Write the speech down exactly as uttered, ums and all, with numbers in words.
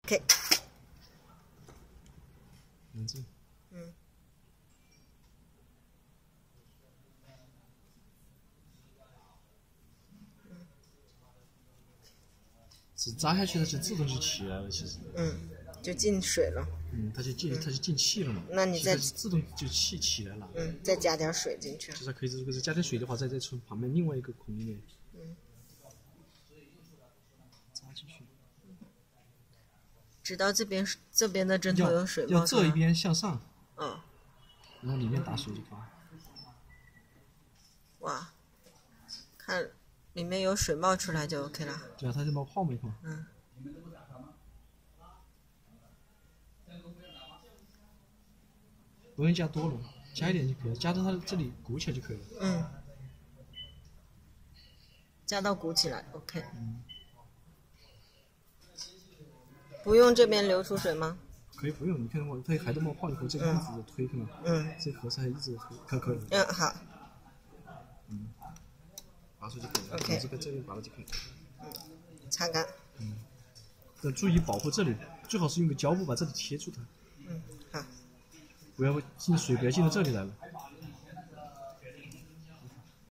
OK。 嗯，这。 嗯。 是扎下去它就自动就起来了，其实。 嗯，就进水了。 嗯，它就进，它就进气了嘛。 那你再自动就气起来了。 嗯，再加点水进去。 就是可以，如果是加点水的话，再再从旁边另外一个孔里面。 嗯。 扎进去。 直到这边这边的针头有水冒出来。 要这一边向上。 嗯。 然后里面打水就可以了。 哇，看里面有水冒出来就 OK 了。 对啊，它就冒泡沫嘛。 嗯。 不用加多了，加一点就可以了，加到它这里鼓起来就可以了。 嗯。加到鼓起来 ，OK。 嗯。 不用这边流出水吗？ 可以不用，你看我它还在冒泡以后，这个一直在推开嘛。 嗯。 这个盒子还一直在推，可可以。 嗯，好。 嗯。拔出就可以了。 OK。 这个这边拔了就可以了。 嗯。擦干。 嗯。要注意保护这里，最好是用个胶布把这里贴住它。 嗯，好。 不要进水，不要进到这里来了。